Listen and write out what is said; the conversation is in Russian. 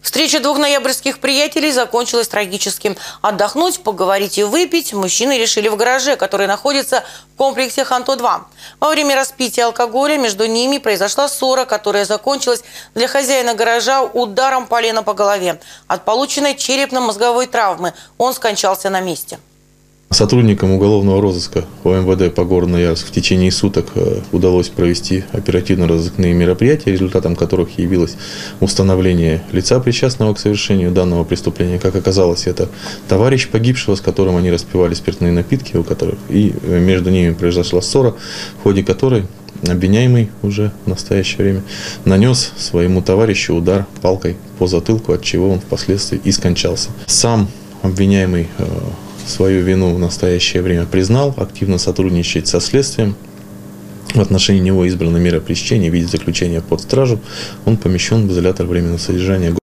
Встреча двух ноябрьских приятелей закончилась трагически. Отдохнуть, поговорить и выпить мужчины решили в гараже, который находится в комплексе Ханто-2. Во время распития алкоголя между ними произошла ссора, которая закончилась для хозяина гаража ударом полена по голове. От полученной черепно-мозговой травмы он скончался на месте. Сотрудникам уголовного розыска ОМВД по городу Ноябрьск в течение суток удалось провести оперативно-розыскные мероприятия, результатом которых явилось установление лица, причастного к совершению данного преступления. Как оказалось, это товарищ погибшего, с которым они распивали спиртные напитки, и между ними произошла ссора, в ходе которой обвиняемый уже в настоящее время нанес своему товарищу удар палкой по затылку, от чего он впоследствии и скончался. Сам обвиняемый свою вину в настоящее время признал, активно сотрудничает со следствием. В отношении него избрана мера пресечения в виде заключения под стражу. Он помещен в изолятор временного содержания.